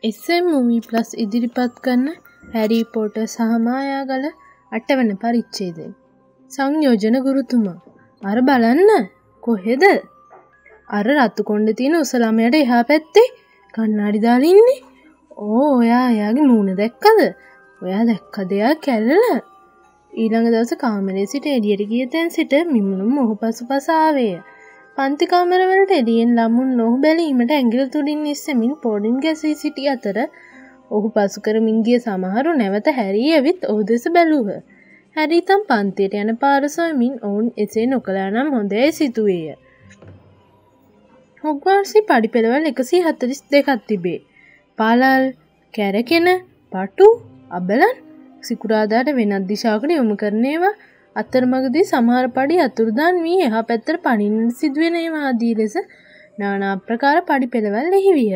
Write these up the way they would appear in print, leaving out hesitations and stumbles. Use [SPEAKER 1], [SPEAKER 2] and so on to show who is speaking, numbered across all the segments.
[SPEAKER 1] SM Movie Plus ඉදිරිපත් කරන හැරි Potter සහ මායාගල 8 වන පරිච්ඡේදය. සංයෝජන ගුරුතුමා. අර බලන්න කොහෙද? අර රතු කොණ්ඩේ තියෙන උස ළමයාට එහා පැත්තේ කණ්ණාඩි දාලා ඉන්නේ. ඔයා එයාගේ මූණ දැක්කද? ඔයා දැක්කද එයා කැළල? ඊළඟ දවසේ කාමරේ සිට එළියට ගිය තැන් සිට මිමුණුම් ඔහු පසුපස ආවේය. පන්ති කාමරවලට එළියෙන් ළමුන් ඔහු බැලීමට ඇඟිලි තුඩින් ඉස්සෙමින් පොඩින් ගැසී සිටි අතර ඔහු පසු කරමින් ගිය සමහරු නැවත හැරි ඇවිත් ඔහු දෙස බැලූහ. හැරි තම පන්තියට යන පාර සොයමින් ඔවුන් එසේ නොකළා නම් හොඳයි සිතුවේය. හොග්වාර්ට්ස් පඩිපෙළවල් 142ක් තිබේ. පාලල්, කැරකෙන, පටු, අබලන් සිකුරාදාට වෙනත් දිශාවකට යොමු කරන ඒවා අතරමඟදී සමහර පඩි අතුරුදන් වී එහා පැත්තට පනින්න සිදුවෙන ඒවා ආදී ලෙස নানা ආකාර පඩි පෙළවල් එහි විය.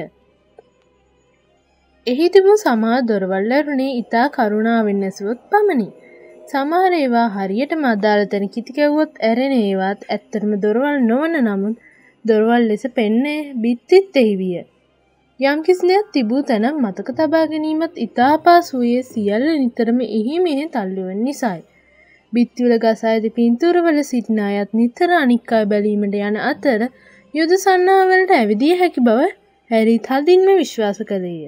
[SPEAKER 1] එහි තිබූ සමහර දොරවල් ඇරුණේ ඉතා කරුණාවෙන් ඇසුවොත් පමණි. සමහර ඒවා හරියටම අදාළ තැන කිති කැවුවොත් ඇරෙන ඒවාත් ඇත්තටම දොරවල් නොවන නමුත් දොරවල් ලෙස පෙන්නේ බිත්තිත් එහි විය. යම් කිසි දෙයක් තිබූ තැනක් මතක තබා ගැනීමත් ඉතා අපහසු වූයේ සියල්ල නිතරම එහි මෙහි තල්ලු වන නිසායි. බිත්තිවල ගසා ඇති පින්තූරවල සිටින අයත් නිතර අනික් අය බැලීමට යන අතර යුද සන්නාවලට ඇවිදිය හැකි බව හැරි තදින්ම විශ්වාස කළේය.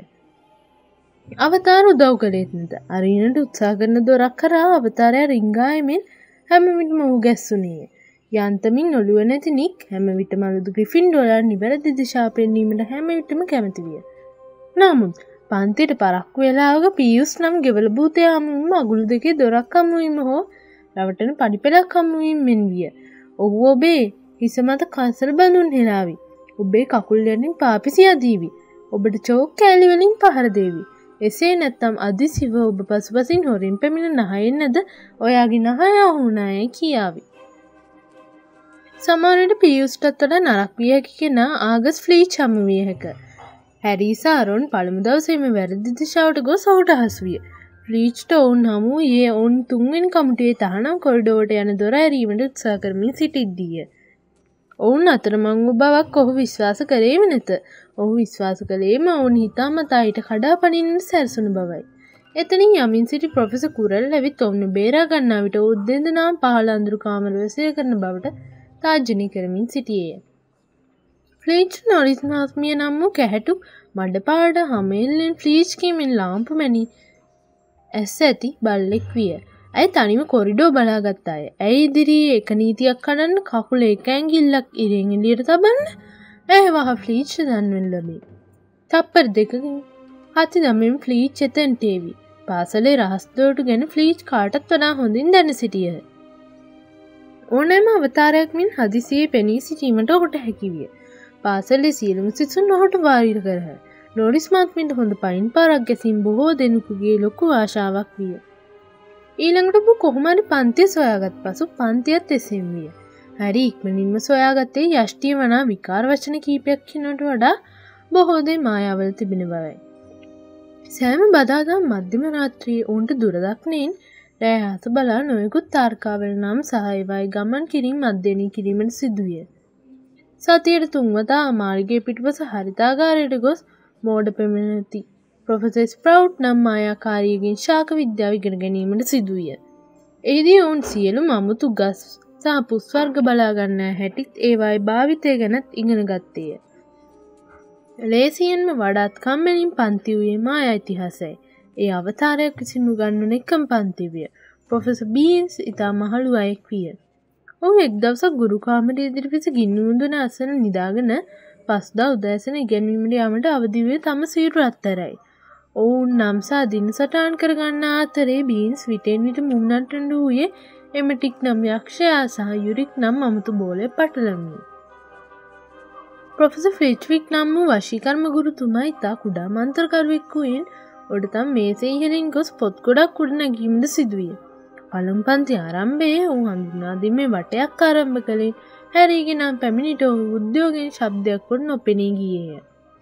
[SPEAKER 1] අවතාර උදව් කළේත් නැත. අරිනට උත්සාහ කරන දොරක් කරා අවතාරය රිංගායමින් හැම විටම ඔහු ගැස්සුණේය. යන්තමින් ඔළුව නැති නික් හැම විටම අලුත් ග්‍රිෆින්ඩෝරා නිවැරදි දිශා පෙන්වීමට හැම විටම කැමති විය. නමුත් පන්තියට පරක්කු වෙලාවක පියුස් නම් ගෙවල භූතයා හමුවීම අගුළු දෙකේ දොරක් හමුවීම හෝ රවටන පඩිපෙළක් හමුවීම මෙන් විය. ඔහු ඔබේ හිස මත කසල බඳුන් හෙලාවි. ඔබේ කකුල් යටින් පාපිසි අදීවි. ඔබට චෝක් කෑලි වලින් පහර දේවි. එසේ නැත්නම් අදිසිව ඔබ පසුපසින් හොරින් පැමිණ නහයෙන්නද ඔයාගේ නහය වුණායයි කියාවි. සමහරවිට පියුස්ටත් වඩා නරක විය හැකි කෙනා ආගස් ෆ්ලීච් හමු විය හැක. හැරි සාරොන් පළමු දවසේම වැරදි දිශාවට ගොස් ඔහුට හසු විය. ෆ්ලීච්ට ඔවුන් හමු වූයේ ඔවුන් තුන්වෙනි කමිටුවේ තහනම් කොරිඩෝරට යන දොර ඇරීමට උත්සාහ කරමින් සිටිද්දීය. ඔවුන් අතරමං වූ බවක් ඔහු විශ්වාස කරේම නැත. ඔහු විශ්වාස කළේම ඔවුන් හිතාමතා ඊට කඩා පනින්නට සැරසුණු බවයි. එතනින් යමින් සිටි ප්‍රොෆෙසර් කුරල් ඇවිත් ඔවුන් බේරා ගන්නා විට ඔවුන් දෙදෙනාම පහළ අඳුරු කාමර වැසය කරන බවට තාජනය කරමින් සිටියේය. ෆ්ලීච් නොරිස් මහත්මිය නම් වූ කැහැටු මඩපාඩ හමෙල්ලෙන් ෆ්ලීච් කීමෙන් ලාම්පු මැනි ඇස් ඇති බල්ලෙක් විය. ඇය තනිව කොරිඩෝ බලාගත් අය. ඇය ඉදිරියේ එක නීතියක් කඩන්න කකුල එක ඇඟිල්ලක් ඉරෙන් එළියට තබන්න ඇය වහ ෆ්ලීච් දන්වෙන් ලැබේ. තප්පර දෙකකින් හති දමෙන් ෆ්ලීච් එතැන්ට ඒවි. පාසලේ රහස් දොරටු ගැන ෆ්ලීච් කාටත් වඩා හොඳින් දැන සිටියහ. ඕනෑම අවතාරයක් මෙන් හදිසියේ පෙනී සිටීමට ඔහුට හැකි විය. පාසලේ සියලුම සිසුන් ඔහුට වාරිර කරහ. නොරිස් මහත්මියට හොඳ පයින් පාරක් ගැසීම බොහෝ දෙනෙකුගේ ලොකු ආශාවක් විය. ඊළඟට ඔබ කොහොම හරි පන්තිය සොයාගත් පසු පන්තියත් එසේම විය. හැරි ඉක්මනින්ම සොයාගත්තේ යෂ්ටිය වනා විකාර වචන කීපයක් කියනට වඩා බොහෝ දේ මායාවල තිබෙන බවයි. සෑම බදාදා මධ්‍යම රාත්‍රියේ ඔවුන්ට දුරදක්නයෙන් රෑ හස බලා නොයෙකුත් තාර්කාවල නම් සහ ඒවායි ගමන් කිරීම අධ්‍යයනය කිරීමට සිදුවිය. සතියට තුන්වතා මාර්ගයේ පිටුපස හරිතාගාරයට ගොස් මෝඩ පෙමෙනති ප්‍රොෆෙසර් ස්ප්‍රවුට් නම් මායාකාරියකින් ශාක විද්‍යාව ඉගෙන ගැනීමට සිදුවිය. එහිදී ඔවුන් සියලු අමුතු ගස් සහ පුස් වර්ග බලා ගන්නා හැටිත් ඒවායි භාවිතය ගැනත් ඉගෙන ගත්තේය. ලේසියෙන්ම වඩාත් කම්මැලින් පන්ති වූයේ මායා ඉතිහාසයයි. ඒ අවතාරයක් විසින් උගන්වන එකම පන්ති විය. ප්‍රොෆෙසර් බීන්ස් ඉතා මහලු අයෙක් විය. ඔහු එක් දවසක් ගුරු කාමරයේ ඉදිරිපිට ගින්නුඳුන අසන නිදාගෙන පස්දා උදෑසන ඉගෙනීමට යාමට අවදි වූ තම සිරුර අත්තරයි. ඔවුන් නම් සා දින සටහන් කර ගන්නා අතරේ බීන්ස් විටෙන් විට මුන්නට්ටන වූයේ එමටික් නම් යක්ෂයා සහ යුරික් නම් අමුතු බෝලේ පටලමිනි. ප්‍රොෆෙසර් ෆ්ලිට්වික් නම් වූ වශීකර්ම ගුරුතුමා ඉතා කුඩා මන්ත්‍රකරුවෙක් වූයෙන් ඔඩතම් මේසේ ඉහළින් ගොස් පොත් ගොඩක් උඩ නැගීමට සිදුවිය. පළමු පන්ති ආරම්භයේ ඔහු හඳුනා දීමේ වටයක් ආරම්භ කළේ හැරිගේ නම් පැමිණිට ඔහු උද්‍යෝගයෙන් ශබ්දයක් කොට නොපෙනී ගියේය.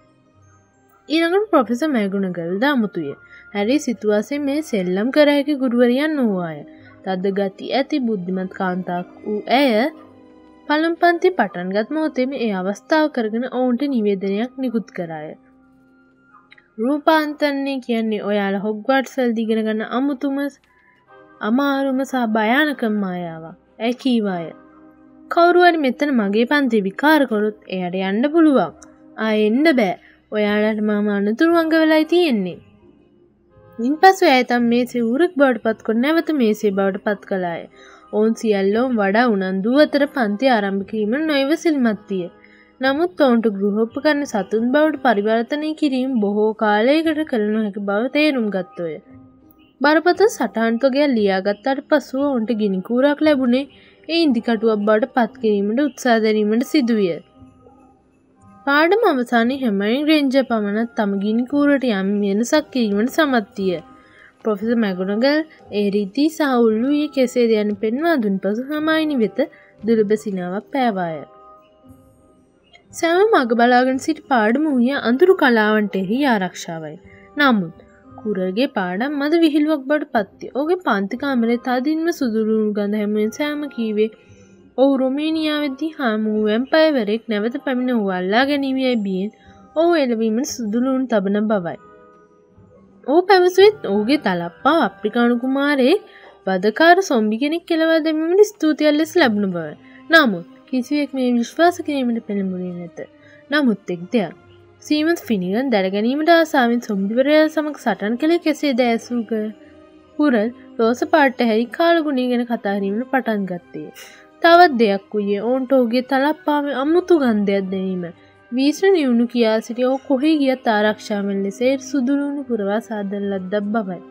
[SPEAKER 1] ඊළඟට ප්‍රොෆෙසර් මැගුණගල්ද අමුතුය. හැරි සිතුවාසේ මේ සෙල්ලම් කර හැකි ගුරුවරියන් වූවාය. තද ගති ඇති බුද්ධිමත් කාන්තාවක් වූ ඇය පළමු පන්ති පටන්ගත් මොහොතේම ඒ අවස්ථාව කරගෙන ඔවුන්ට නිවේදනයක් නිකුත් කරාය. රූපාන්තරණය කියන්නේ ඔයාලා හොග්වර්ට්ස් වලදී ඉගෙන ගන්න අමාරුම සහ භයානකම මායාවක්. ඇයි කීවාය? කවුරු හරි මෙතන මගේ පන්ති විකාර කරොත් එයාට යන්න පුළුවන්. එන්න බෑ. ඔයාලට මම අනතුරු අංග වෙලයි තියෙන්නේ. ඉන්පසු ඇය තම මේසේ ඌරෙක් බවට පත් කොට නැවත මේසේ බවට පත් කළාය. ඔවුන් සියල්ලෝම වඩා උනන්දු අතර පන්ති ආරම්භ කිරීම නොඉවසිලිමත් විය. නමුත් ඔවුන්ට ගෘහෝපකරණ සතුන් බවට පරිවර්තනය කිරීම බොහෝ කාලයකට කළ නොහැකි බව තේරුම් ගත්තෝය. බරපතල සටහන් තොගයක් ලියාගත්තාට පසුව ඔවුන්ට ගිනි කූරක් ලැබුණේ ඒ ඉදිකටුවක් බවට පත් කිරීමට උත්සාහ දැරීමට සිදුවිය. පාඩම අවසානයේ හැමරින් රේන්ජර් පමණක් තම ගිනි කූරට යම් වෙනසක් කිරීමට සමත් විය. ප්‍රොෆෙසර් මැගොනගල් ඒ රීති සහ උල්ලුවේ කෙසේද යන්න පෙන්වා දුන් පසු හර්මයිනි වෙත දුර්ලභ සිනාවක් පෑවාය. සෑම මග බලාගෙන සිටි පාඩම වූයේ අඳුරු කලාවන්ටෙහි ආරක්ෂාවයි. නමුත් කුරගේ පාඩම් මද විහිළුවක් බවට පත්විය. ඔහුගේ පන්ති කාමරයේ තදින්ම සුදුලුණු ගඳ හැමුවෙන් සෑම කීවේ ඔහු රොමේනියාවේදී හමු වැම්පයර්වරයෙක් නැවත පැමිණ ඔහු අල්ලා ගැනීමේ බියෙන් ඔහු එළවීමට සුදුලුණු තබන බවයි. ඔහු පැවසුවෙත් ඔහුගේ තලප්පා අප්‍රිකානු කුමාරයෙක් වදකාර සොම්බි කෙනෙක් කෙලවා දැමීමට ස්තුතියක් ලෙස ලැබුණ බවයි. නමුත් කිසිවෙක් මේ විශ්වාස කිරීමට පෙළඹුණේ නැත. නමුත් එක් දෙයක් සීමන්ස් ෆිනිගන් දැනගැනීමට ආසාවෙන් සොම්බිවරයා සමග සටන් කළේ කෙසේද ඇසූක. හුරල් රෝස පාට හැරි කාලගුණී ගැන කතා කිරීමට පටන් ගත්තේ. තවත් දෙයක් වූයේ ඔවුන්ට ඔහුගේ තලප්පාවේ අමුතු ගන්ධයක් දැනීම. වීසර නිවුණු කියා සිටි ඔහු කොහේ ගියත් ආරක්ෂාවෙන් ලෙස සුදුලුණු පුරවා සාදන ලද්දක් බවයි.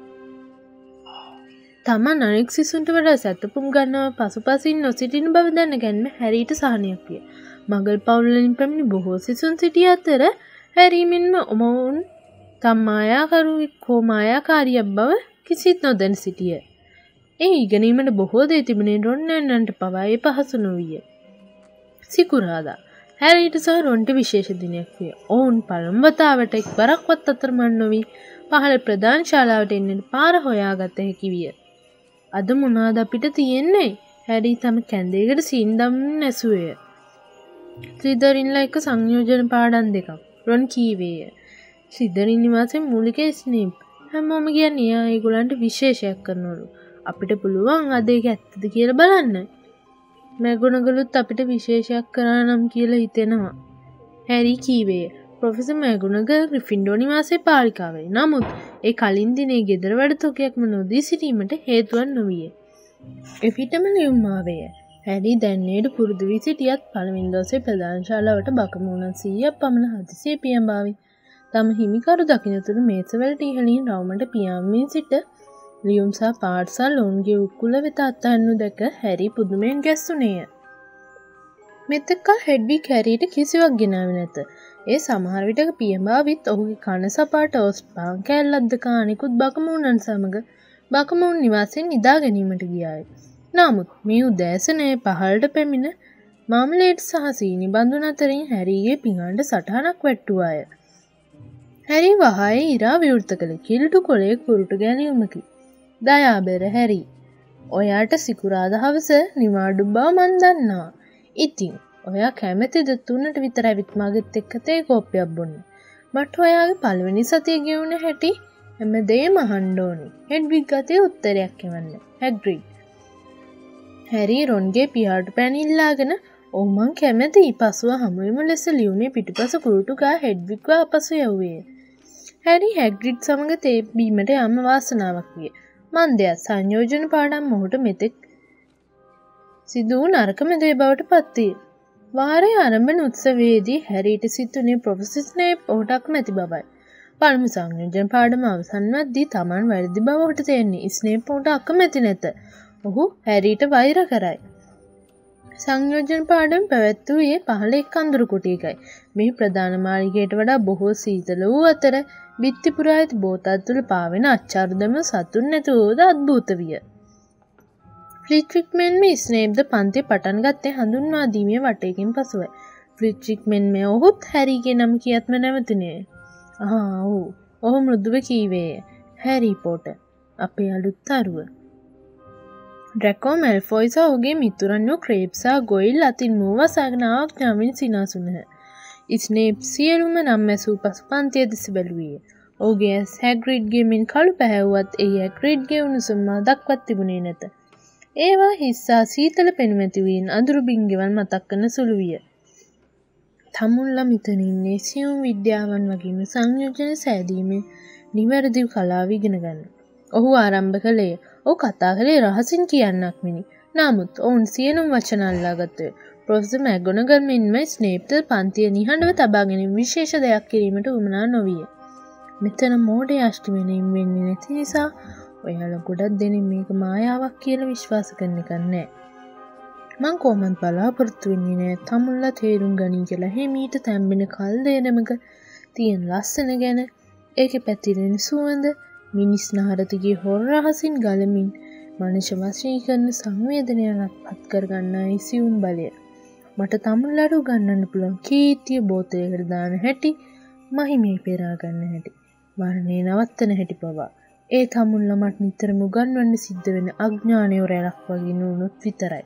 [SPEAKER 1] තමන් අනෙක් සිසුන්ට වඩා සැතපුම් ගන්නව පසුපසින් නොසිටින බව දැනගැන්ම හැරීට සහනයක් විය. මගල් පවුල්වලින් පැමිණි බොහෝ සිසුන් සිටිය අතර හැරී මෙන්ම ඔවුන් තම මායාකරුවෙක් හෝ මායාකාරියක් බව කිසිත් නොදැන සිටිය. ඒ ඉගෙනීමට බොහෝ දේ තිබුණේ රොන් ඇන්නන්ට පවා ඒ පහසු නොවිය. සිකුරාදා හැරීට සහ රොන්ට විශේෂ දිනයක් විය. ඔවුන් පළමු වතාවට එක්වරක්වත් අතරමං නොවී පහළ ප්‍රධාන ශාලාවට එන්නට පාර හොයාගත හැකි විය. අද මොනවාද අපිට තියෙන්නේ? හැරී තම කැන්දේකට සීන් දමමින් ඇසුවේය. ත්‍රිදරින්ලා එක සංයෝජන පාඩම් දෙකක්. රොන් කීවේය. ත්‍රිදරින් නිවාසයේ මූලික ස්නේප්. හැමෝම කියන්නේ ඒගොල්ලන්ට විශේෂයක් කරනවලු. අපිට පුළුවන් අද ඒක ඇත්තද කියලා බලන්න. මැගුණගලුත් අපිට විශේෂයක් කරා නම් කියලා හිතෙනවා. හැරි කීවේය. ප්‍රොෆෙසර් මැගුණගල් ග්‍රිෆින්ඩෝ නිවාසයේ පාලිකාවයි. නමුත් ඒ කලින් දිනේ ගෙදර වැඩ තොගයක්ම නොදී සිටීමට හේතුවක් නොවිය. එපිටම ලියුම් ආවේය. හැරි දැන්නේට පුරුදු වී සිටියත් පළවෙනි දවසේ ප්‍රධාන ශාලාවට බකමූණන් 100ක් පමණ හදිසියේ පියඹාවි. තම හිමිකරු දකින්නතුරු මේසවලට ඉහළින් රවුමට පියාඹමින් සිට ලියුම් සහ පාර්සල් ඔවුන්ගේ උකුල වෙත අත්හන්නු දැක හැරි පුදුමයෙන් ගැස්සුණේය. මෙතෙක්කල් හෙඩ්විග් හැරීට කිසිවක් ගෙනාවේ නැත. ඒ සමහර විටක පියඹාවිත් ඔහුගේ කන සපාට ඔස් පාන් කෑල්ලක්ද කානිකුත් බකමූණන් සමග බකමූන් නිවාසයෙන් නිදා ගැනීමට ගියාය. නමුත් මේ උදෑසනේ පහළට පැමිණ මාමලේට් සහ සීනි බඳුන අතරින් හැරීගේ පිඟානට සටහනක් වැට්ටුවාය. හැරි වහායේ ඉරා විවෘත කළ කිලුටු කොළයේ කුරුටු ගැනීමකි. දයාබර හැරි. ඔයාට සිකුරාදා හවස නිවාඩු බව මන් දන්නවා. ඉතින් ඔයා කැමතිද 3ට විතර ඇවිත් මගෙත් එක්ක තේ කෝප්පයක් බොන්න? මට ඔයාගේ පළවෙනි සතිය ගෙවුන හැටි හැමදේම අහන්න ඕනි. හෙඩ්විග් ගතේ උත්තරයක් එවන්න. හැග්‍රිඩ්. හැරි රොන්ගේ පියාට පැන ඉල්ලාගෙන "ඔව් මං කැමතියි" පසුව හමුවෙමු ලෙස ලියුමේ පිටුපස කුරුටු ගා හෙඩ්විග්ව අපසු යවුවේ. හැරි හැග්‍රිඩ් සමග තේ බීමට යන්න වාසනාවක් විය. මන්දයත් සංයෝජන පාඩම් මොහුට මෙතෙක් සිදු වූ නරකම දේ බවට පත්විය. වාරයේ ආරම්භන උත්සවයේදී හැරීට සිතුනේ ප්‍රොෆෙසර් ස්නේප් ඔහුට අකමැති බවයි. පළමු සංයෝජන පාඩම අවසන් වෙද්දී Taman වැරදි බව ඔහුට තේරෙන්නේ. ස්නේප් ඔහුට අකමැති නැත. ඔහු හැරීට වෛර කරයි. සංයෝජන පාඩම් පැවැත්වුවේ පහළ එක් අඳුරු කුටියකයි. මේ ප්‍රධාන මාළිගයට වඩා බොහෝ සීතල වූ අතර බිත්ති පුරා ඇති බෝතල් තුළ පාවෙන අච්චාරුදම සතුන් නැතුවද අද්භූත විය. ෆ්ලිට්වික් මෙන්ම ස්නේප්ද පන්තිය පටන් ගත්තේ හඳුන්වා දීමේ වටයකින් පසුවයි. ෆ්ලිට්වික් මෙන්ම ඔහුත් හැරීගේ නම කියත්ම නැවතුනේ. ඔහු මෘදුව කීවේය. හැරි පොටර් අපේ අලුත් තරුව. ඩ්‍රැකෝ මැල්ෆොයි සහ ඔහුගේ මිතුරන් වූ ක්‍රේබ්ස් සහ ගොයිල් අතින් මූ වසාගෙන ආඥාවෙන් සිනාසුනහ. ස්නේප් සියලුම නම් ඇසූ පසු පන්තිය දෙස බැලුවේය. ඔහුගේ ඇස් හැග්‍රිඩ්ගේ මෙන් කළු පැහැවුවත් එහි හැග්‍රිඩ්ගේ උණුසුම් මදක්වත් තිබුණේ නැත. ඒවා හිස්සා සීතල පෙනුමැති වීන් අඳුරු බිංගෙවල් මතක් කරන සුළු විය. තමුන්ලා මෙතන ඉන්නේ සියුම් විද්‍යාවන් වගේම සංයෝජන සෑදීමේ නිවැරදි කලාව ඉගෙන ගන්න. ඔහු ආරම්භ කළේ ඔහු කතා කළේ රහසින් කියන්නක් මිනි. නමුත් ඔවුන් සියලුම වචන අල්ලාගත්තේ. ප්‍රොෆෙසර් මැග්ගොනගල් මෙන්ම ස්නේප්ට පන්තිය නිහඬව තබා ගැනීම විශේෂ දෙයක් කිරීමට උවමනා නොවිය. මෙතන මෝඩය අෂ්ටමනයෙන් වෙන්නේ නැති නිසා ඔයාලා ගොඩක් දෙනෙක් මේක මායාවක් කියලා විශ්වාස කරන එක නෑ. මං කොහොමද බලාපොරොත්තු වෙන්නේ නෑ තමුන්ලා තේරුම් ගනී කියලා හිමීට තැම්බෙන කල් දෙනමක තියෙන ලස්සන ගැන ඒකේ පැතිරෙන සුවඳ මිනිස් නහරතිගේ හොර රහසින් ගලමින් මනුෂ්‍ය වශී කරන සංවේදනයක් පත් කරගන්න ඉසියුම් බලය. මට තමුන්ලාට උගන්වන්න පුළුවන් කීර්තිය බෝතලයකට දාන හැටි මහිමේ පෙරා ගන්න හැටි මරණේ නවත්තන හැටි පවා ඒ තමුන්ලා මට නිතරම උගන්වන්න සිද්ධ වෙන අඥානය රැලක් වගේ නුනොත් විතරයි.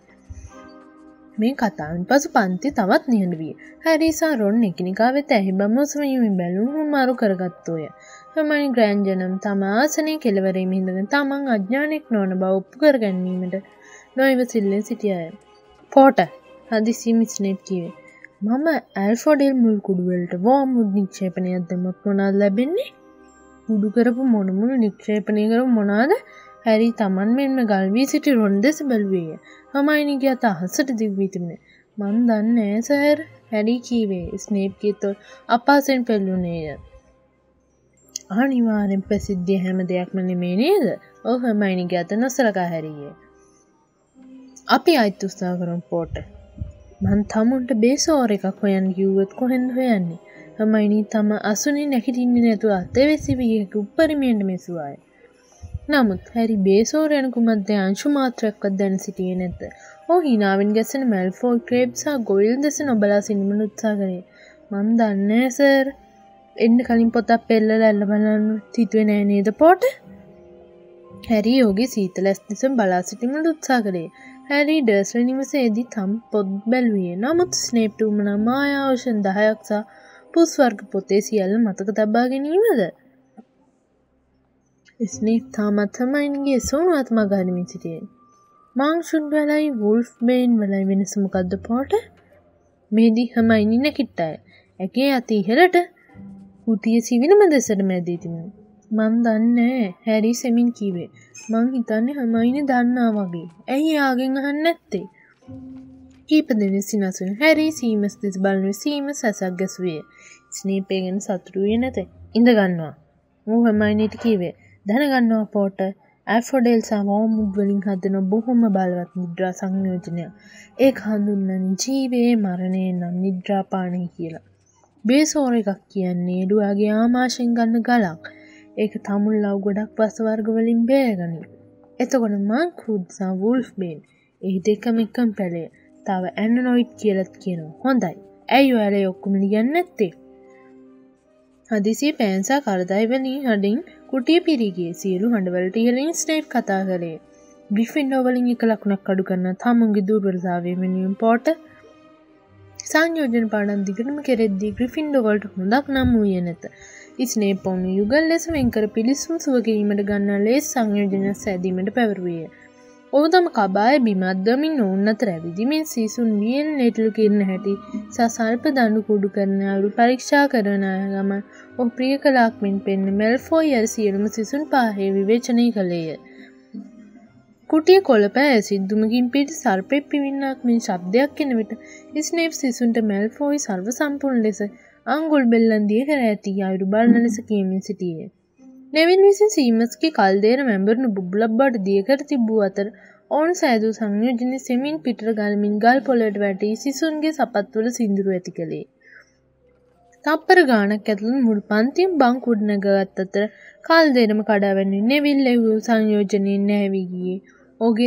[SPEAKER 1] මේ කතාවෙන් පසු පන්ති තවත් නිහඬ විය. හැරි සහ රොන් එකිනෙකා වෙත ඇහි බමුසුමින් බැලුම් මාරු කරගත්තෝය. හර්මයිනි ග්‍රෑන්ජර් නම් තම ආසනයේ කෙළවරේ ඉඳගෙන තමන් අඥානෙක් නොවන බව ඔප්පු කර ගැනීමට නොඉවසිල්ලෙන් සිටියාය. පෝටර් හදිසියෙම ස්නේප් කිව්වේ. මම ඇල්ෆෝඩෙල් මුල් කුඩු වලට වෝම්වුඩ් නික්ෂේපණයක් දැම්මොත් මොනවද ලැබෙන්නේ? කුඩු කරපු මොන මුල් නික්ෂේපණය කරපු මොනවද? හැරි තමන් මෙන්ම ගල් වී සිටි රොන් දෙස බැලුවේය. හර්මයිනිගේ අත අහසට දිව්වී තිබුණේ. මන් දන්නේ නෑ සර්. හැරි කීවේ. ස්නේප්ගේ තොල් අපහසෙන් පෙළුණේය. අනිවාර්යෙන් ප්‍රසිද්ධිය හැම දෙයක්ම නෙමේ නේද? ඔව් හර්මයිනිගේ අත නොසලකා හැරියේ. අපි ආයිත් උත්සාහ කරමු පෝටර්. මං තමුන්ට බේසෝර එකක් හොයන්න කිව්වොත් කොහෙන්ද හොයන්නේ? හර්මයිනි තම අසුනේ නැගිටින්නේ නැතුව අතවැසිවියක උප්පරිමයට මෙසුවාය. නමුත් හැරි බේසෝර යන කුමද්ද අංශු මාත්‍රයක්වත් දැන සිටියේ නැත. ඔහු හිනාවෙන් ගැසෙන මැල්ෆෝයි ක්‍රේබ් සහ ගොයිල් දෙස නොබලා සිනමන උත්සාහ කරේ. මන් දන්නේ සර්. එන්න කලින් පොතක් පෙරලලා ඇල්ල බලන්න හිතුවේ නෑ නේද පොට? හැරි ඔහුගේ සීතල ඇස් දෙස බලා සිටීමට උත්සාහ කළේ. හැරි ඩර්ස්ලි නිවසේදී තම පොත් බැලුවේ. නමුත් ස්නේප් තුමනා මායාවෝෂන් 10ක් සහ පුස් වර්ග පොතේ සියල්ල මතක තබා ගැනීමද? ස්නේප් තාමත් හර්මයිනිගේ සෝනුවත් මග හරිමින් සිටියේ. මාංශුන් වලයි වුල්ෆ් බේන් වලයි වෙනස මොකද්ද පොට? මේදී හර්මයිනි නැකිට්ටාය. ඇගේ අත ඉහළට කුටිය සිවිනම දෙසට මැදී තිබුණා. මන් දන්නේ හැරි සෙමින් කීවේ. මං හිතන්නේ හර්මයිනි දන්නා වගේ. ඇයි ආගෙන් අහන්නේ නැත්තේ? කීප දෙනෙක් සිනසුන් හැරි සීමස් දෙස බලන සීමස් ඇසක් ගැසුවේ. ස්නේප් ගැන සතුටු වෙන්නේ නැත. ඉඳ ගන්නවා. මූ හර්මයිනිට කීවේ. දැනගන්නවා පොටර් ඇෆෝඩෙල් සහ වෝම්වුඩ් වලින් හදන බොහොම බලවත් නිද්‍රා සංයෝජනයක්. ඒක හඳුන්වන්නේ ජීවේ මරණය නම් නිද්‍රාපානයි කියලා. බේසෝර එකක් කියන්නේ එළුවාගේ ආමාශයෙන් ගන්න ගලක්. ඒක තමුන් ලව් ගොඩක් පස් වර්ග වලින් බේරගනි. එතකොට මංකුඩ් සහ වුල්ෆ් බේන් ඒ දෙකම එකම පැලේ. තව ඇනනොයිඩ් කියලාත් කියනවා. හොඳයි. ඇයි ඔයාලා ඔක්කොම ලියන්නේ නැත්තේ? හදිසියේ පෑන්සා කරදයි වලින් හඩින් කුටිය පිරී ගියේ. සියලු හඬවලට ඉහළින් ස්නේප් කතා කළේ. ග්‍රිෆින්ඩෝර් වලින් එක ලකුණක් අඩු කරන තමුන්ගේ දුර්වලතාවය වෙනුවෙන් පොටර් සංයෝජන පාඩම් දිගටම කෙරෙද්දී ග්‍රිෆින්ඩෝර් වලට හොඳක් නම් වූයේ නැත. ස්නේප් වුණු යුගල් ලෙස වෙන්කර පිලිස්සුම් සුව කිරීමට ගන්නා ලේස් සංයෝජන සෑදීමට පැවරුවේ. ඔහු තම කබාය බිමත් දමින් ඔවුන් අතර ඇවිදිමින් සීසුන් වියල් නෙටල් කිරන හැටි සහ සල්ප දඬු කුඩු කරන අයුරු පරීක්ෂා කරන ගමන් ඔහු ප්‍රිය කලාක් මෙන් පෙන්න මෙල්ෆෝයි අර සියලුම සිසුන් පාහේ විවේචනය කළේය. කුටිය කොළපෑ සිද්දුමකින් පිටි සර්පෙක් පිවින්නක් මෙන් ශබ්දයක් එන විට ස්නේප් සිසුන්ට මෙල්ෆෝයි සර්ව සම්පූර්ණ ලෙස අංගුල් බෙල්ලන් දිය කර ඇති අයුරු බලන ලෙස කියමින් සිටියේ. නෙවිල් විසින් සීමස්ගේ කල්දේර මැඹරුණු බුබ්බලක් බඩ දිය කර තිබූ අතර ඔවුන් සෑදූ සංයෝජන සෙමින් පිටර ගල්මින් ගල් පොළොවට වැටී සිසුන්ගේ සපත්වල සිඳුරු ඇති කළේ. තප්පර ගානක් ඇතුළත මුළු පන්තියම බංකුඩ නැගගත් අතර කල්දේරම කඩා වැටුණු නෙවිල් ලැබූ සංයෝජනයෙන් නැවී ගියේ. ඔහුගේ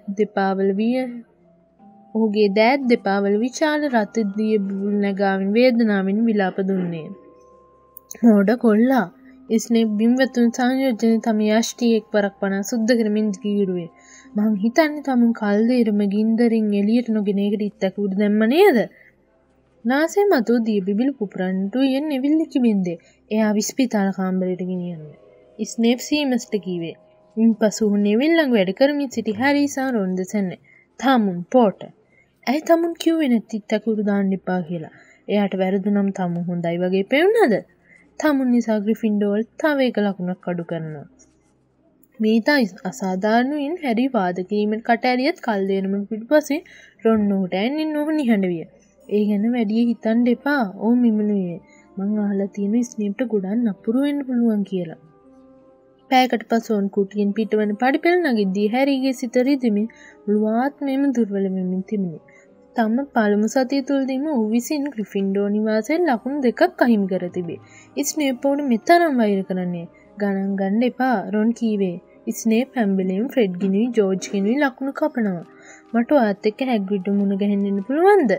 [SPEAKER 1] දෑත් දෙපාවල විශාල රත් දිය බුබුළු නැගාවින් වේදනාවෙන් විලාප දුන්නේ. මෝඩ කොල්ලා ස්නේප් බිම්වතුන් සංයෝජන තම යෂ්ටි එක්වරක් පනා සුද්ධ කරමින් කිව්වේ. මං හිතන්නේ තමුන් කල්දේරම ගින්දරින් එළියට නොගෙන ඒකට ඉත්තක උඩ දැම්ම නේද? නාසය මතු දිය බිබිලි පුපුරන්නට යෙන් නෙවිල්ලි කිබින්දේ. එයා විස්පිතාල කාමරයට ගෙනියන්න. ස්නේප් සීමස්ට කීවේ. ඉන්පසු නෙවිල්ලන් වැඩ කරමින් සිටි හැරිසා රොන් දෙසන්නේ. තමුන් පෝට. ඇයි තමුන් කිව්වේ නැති තකුරු දාන්න එපා කියලා. එයාට වැරදුනම් තමුන් හොඳයි වගේ පෙවුනද? තමුන් නිසා ග්‍රිෆින්ඩෝල් තව එක ලකුණක් අඩු කරනවා. මේතා අසාධාරණයෙන් හැරි වාද කිරීමට කට ඇරියත් කල් දෙනම පිටුපස්සේ රොන් නොහුට ඇන්නේ නොහු නිහඬ විය. ඒ ගැන වැඩි හිතන්න එපා. ඕ මිමනුවේ. මං අහලා තියෙන ස්නේප්ට ගොඩක් නපුරු වෙන්න පුළුවන් කියලා. පැයකට පසු ඔවුන් කුටියෙන් පිටවන පඩිපෙළ නගිද්දී හැරිගේ සිත රිදෙමින් මුළු ආත්මයම දුර්වල වෙමින් තිබුණි. තම පළමු සතිය තුලදීම ඔහු විසින් ග්‍රිෆින්ඩෝ නිවාසයෙන් ලකුණු දෙකක් අහිමි කර තිබේ. ස්නේප් ඔවුන් මෙතරම් වෛර කරන්නේ ගණන් ගන්න එපා රොන් කීවේ. ස්නේප් හැම වෙලේම ෆ්‍රෙඩ් ගිනුයි ජෝර්ජ් ගිනුයි ලකුණු කපනවා. මට ඔයත් එක්ක හැග්රිඩ් මුණ ගැහෙන්න පුළුවන්ද?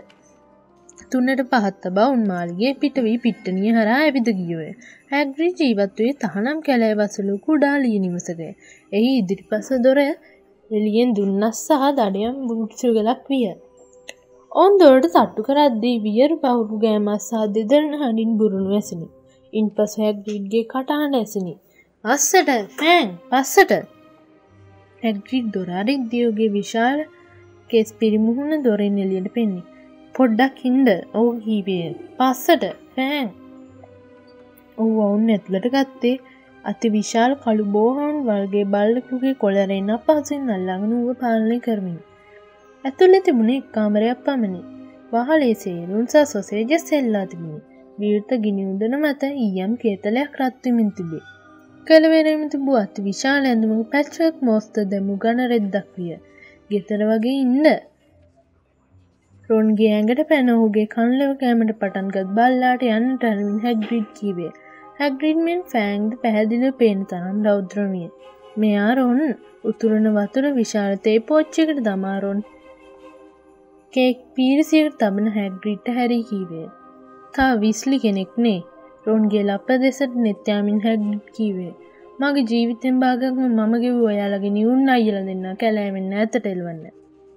[SPEAKER 1] 3ට 5ක් තබා උන් මාළිගේ පිට වී පිට්ටනිය හරහා ඇවිද ගියෝය. හැග්රිඩ් ජීවත් වූයේ තහනම් කැලෑ වසලු කුඩා ලී නිවසක. එහි ඉදිරිපස දොර එළියෙන් දුන්නස් සහ දඩයම් බුට්සුගලක් විය. ඔවුන් දොරට තට්ටු කරද්දී වියරු පහුරු ගෑමක් සහ දෙදරන හඬින් බුරුණු ඇසිනි. ඉන්පසු හැග්රිඩ්ගේ කටහඬ ඇසිනි. "පස්සට! ෆෑන්! පස්සට!" හැග්රිඩ් දොර අරිද්දී ඔහුගේ විශාල කෙස් පිරිමුහුණ දොරෙන් එළියට පෙන්නේ. "පොඩ්ඩක් ඉන්න." ඔහු කීවේ. "පස්සට! ෆෑන්!" ඔහු වුන් ඇතුළට ගත්තේ අති විශාල කළු බෝහන් වර්ගයේ බල්ලෙකුගේ කොළරෙන් අපහසුවෙන් අල්ලාගෙන ඌව පාලනය කරමින්. ඇතුළේ තිබුණේ එක් කාමරයක් පමණි. වහලේ සේරුන් සහ සොසේජස් එල්ලා තිබුණි. විවෘත ගිනි උදන මත ඊයම් කේතලයක් රත් වෙමින් තිබේ. කලවරෙම තිබූ අති විශාල ඇඳුමක පැට්රික් මොස්ත දැමු ඝන රෙද්දක් විය. ගෙදර වගේ ඉන්න. රොන්ගේ ඇඟට පැන ඔහුගේ කන්ලෙව කෑමට පටන්ගත් බල්ලාට යන්නට අරමින් හැග්රිඩ් කීවේ. හැග්රිඩ් මෙන් ෆෑන්ග්ද පැහැදිලිව පේන තරම් රෞද්‍රමිය. මෙයා රොන් උතුරන වතුර විශාල තේ පෝච්චියකට දමා රොන් කේක් පීරිසියකට තබන හැග්‍රිඩ්ට හැරි කීවේ. "තා විස්ලි කෙනෙක් නේ." රොන්ගේ ලප දෙසට නෙත් යාමින් හැග්රිඩ් කීවේ. "මගේ ජීවිතෙන් භාගයක්ම මම ගෙවුවා ඔයාලගේ නිවුන් අයියලා දෙන්න කැලෑවෙන් ඈතට එල්වන්න."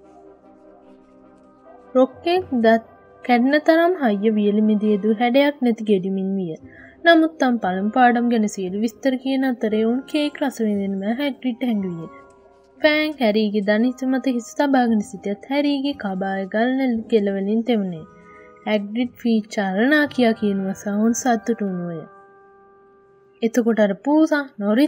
[SPEAKER 1] රොක්කෙක් දත් කැඩන තරම් හයිය වියලි මිදියදු හැඩයක් නැති ගෙඩිමින් විය. නමුත් තම පළමු පාඩම් ගැන සියලු විස්තර කියන අතරේ උන් කේක් රස විඳිනම හැග්‍රිඩ් හැඟුවේ. ෆෑන් හැරීගේ දනිත මත හිස තබාගෙන සිටියත් හැරීගේ කබාය ගල්න කෙළවලින් තෙමුණේ. හැග්‍රිඩ් ෆීචාරණා කියා කියනවා සහුන් සතුටු වුණෝය. එතකොට අර පූසා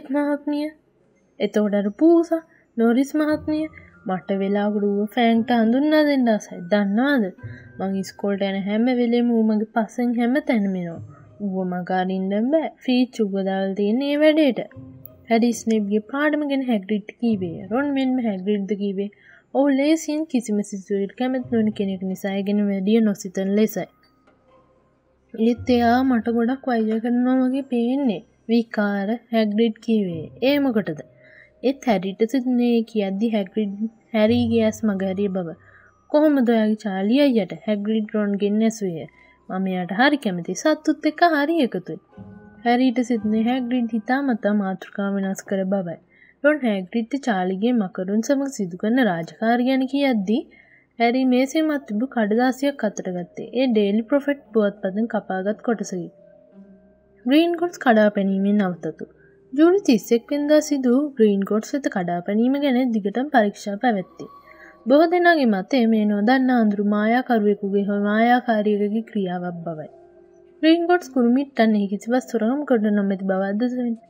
[SPEAKER 1] නොරිස් මහත්මිය මට වෙලාවකට ඌව ෆෑන්ට හඳුන්වා දෙන්න ආසයි. දන්නවද? මං ඉස්කෝලේට යන හැම වෙලේම ඌ මගේ පස්සෙන් හැම තැනම එනවා. ඌව මග අරින්න බෑ. ෆීච් ඌව දාලා තියෙන ඒ වැඩේට. හැරි ස්නේප්ගේ පාඩම ගැන හැග්‍රිඩ් කීවේ. රොන් මෙන්ම හැග්‍රිඩ්ද කීවේ. ඔහු ලේසියෙන් කිසිම සිසුවෙකුට කැමති නොවන කෙනෙක් නිසා ඒ ගැන වැඩිය නොසිතන ලෙසයි. ඒත් එයා මට ගොඩක් වෛර කරනවා වගේ පේන්නේ. විකාර හැග්‍රිඩ් කීවේ. ඒ මොකටද? ඒත් හැරිට සිදුනේ කියද්දි හැග්‍රිඩ් හැරිගේ ඇස් මගහැරිය බව. "කොහොමද ඔයාගේ චාලි අයියට?" හැග්‍රිඩ් රොන්ගෙන් ඇසුවේ. "මම එයාට හරි කැමතියි. සතුත් එක්ක හරි එකතුයි." හැරිට සිදුනේ හැග්‍රිඩ් හිතාමතා මාතෘකාව වෙනස් කර බවයි. රොන් හැග්‍රිඩ්ට චාලිගේ මකරුන් සමග සිදු කරන රාජකාරිය ගැන කියද්දී හැරි මේසේ මත තිබු කඩදාසියක් අතට ගත්තේ. ඒ ඩේලි ප්‍රොෆෙට් පුවත්පතෙන් කපාගත් කොටසකි. ග්‍රීන්ගොට්ස් කඩාපැනීමෙන් නවතතු. ජූනි 31 වෙනිදා සිදු ග්‍රීන්ගොට්ස් වෙත කඩාපැනීම ගැන දිගටම පරීක්ෂා පැවැත්වේ. බොහෝ දෙනාගේ මතය මේ නොදන්නා අඳුරු මායාකරුවෙකුගේ හෝ මායාකාරියකගේ ක්‍රියාවක් බවයි. ග්‍රීන්ගොට්ස් කුරුමිට්ටන් එහි කිසිවක් සොරකම් කොට නොමැති බව අද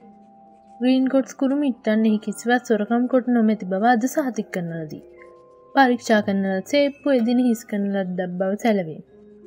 [SPEAKER 1] සහතික කරන ලදී. පරීක්ෂා කරන ලද සේප්පු එදින හිස් කරන ලද්දක් බව සැලවේ.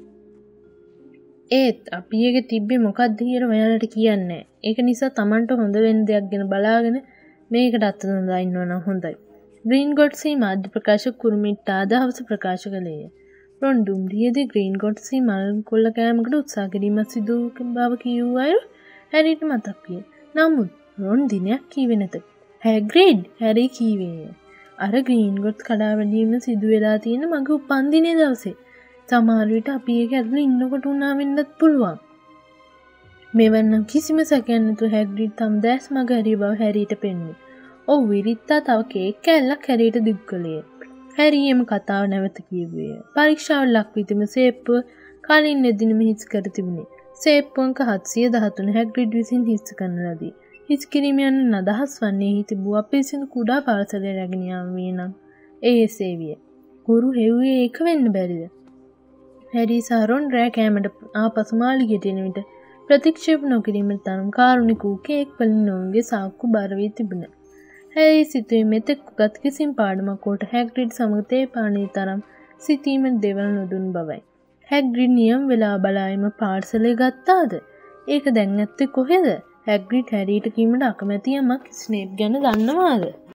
[SPEAKER 1] ඒත් අපි එක තිබ්බේ මොකක්ද කියලා ඔයාලට කියන්නේ. ඒක නිසා Tamanට හොඳ වෙන දෙයක් ගැන බලාගෙන මේකට අත දොඳා ඉන්නවා නම් හොඳයි. ග්‍රීන්ගොට්ස් මාධ්‍ය ප්‍රකාශක කුරුමිට්ටා අදහස ප්‍රකාශ කළේය. රොන් දුම්රියේදී ග්‍රීන්ගොට්ස් මල් කොල්ල කෑමකට උත්සාහ කිරීමක් සිදු බව කියූ අය හැරිට මතක් විය. නමුත් රොන් දිනයක් කීවේ නැත. "හැග්‍රිඩ්" හැරි කීවේය. "අර ග්‍රීන්ගොට්ස් කඩාවැටීම සිදු වෙලා තියෙන මගේ උපන්දිනේ දවසේ. සමහර විට අපි ඒක ඇතුළේ ඉන්නකොට උනා වෙන්නත් පුළුවන්." මෙවන්නම් කිසිම සැකයක් නැතුව හැග්‍රිඩ් තම දැස් මග හැරී බව හැරිට පෙනුනේ. ඔහු විරිත්තා තව කේක් කෑල්ලක් හැරිට දිග් කළේ. හැරි එම කතාව නැවත කියුවේ. පරීක්ෂාවට ලක් වී තිබෙන සේප්පුව කලින් එදිනම හිස් කර තිබුණේ. සේප්පුවක 713 හැග්‍රිඩ් විසින් හිස් කරන ලදී. හිස් කිරීම යන අදහස් වන්නේ එහි තිබූ අපිරිසිදු කුඩා පාර්සලය රැගෙන යාම විය නම් ඒ එසේ විය. හුරු හෙව්වේ ඒක වෙන්න බැරිද? හැරි සහ රොන් රෑ කෑමට ආපසු මාළිගයට එන විට ප්‍රතික්ෂේප නොකිරීමට තරම් කාරුණික වූ කේක් වලින් ඔවුන්ගේ සාක්කු බර වී තිබුණා. හැරි සිතුවේ මෙතෙක් ගත් කිසිම පාඩමක් කොට හැග්‍රිඩ් සමග තේ පානී තරම් සිතීමට දෙවල් නොදුන් බවයි. හැග්‍රිඩ් නියම වෙලා බලා එම පාර්සලය ගත්තාද? ඒක දැන් ඇත්තේ කොහෙද? හැග්‍රිඩ් හැරිට කීමට අකමැති යමක් ස්නේප් ගැන දන්නවාද?